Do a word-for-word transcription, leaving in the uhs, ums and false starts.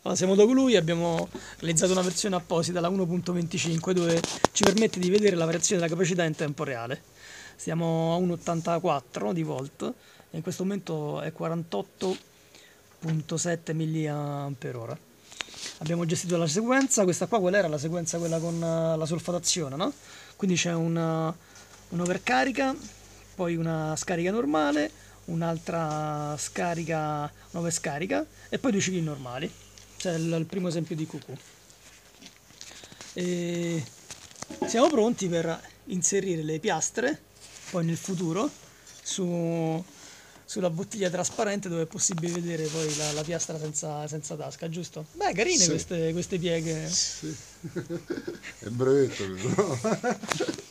Allora, siamo da lui, abbiamo realizzato una versione apposita, la uno punto venticinque, dove ci permette di vedere la variazione della capacità in tempo reale. Siamo a uno virgola ottantaquattro di volt e in questo momento è quarantotto virgola sette milliampere ora. Abbiamo gestito la sequenza, questa qua qual era? La sequenza quella con eh, la solfatazione, no? Quindi c'è una, un'overcarica, poi una scarica normale, un'altra scarica, un'overscarica e poi due cicli normali. C'è il, il primo esempio di Q Q. E siamo pronti per inserire le piastre poi nel futuro su, sulla bottiglia trasparente dove è possibile vedere poi la, la piastra senza, senza tasca, giusto? Beh, carine Sì. queste, queste pieghe. Sì. È brevetto, no?